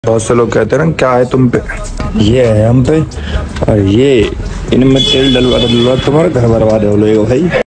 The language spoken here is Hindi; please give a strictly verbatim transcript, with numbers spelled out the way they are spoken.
बहुत से लोग कहते हैं ना क्या है तुम पे, ये है हम पे। और ये इनमें तेल डलवा डलवा तुम्हारा घर बर्बाद हो जाएगा भाई।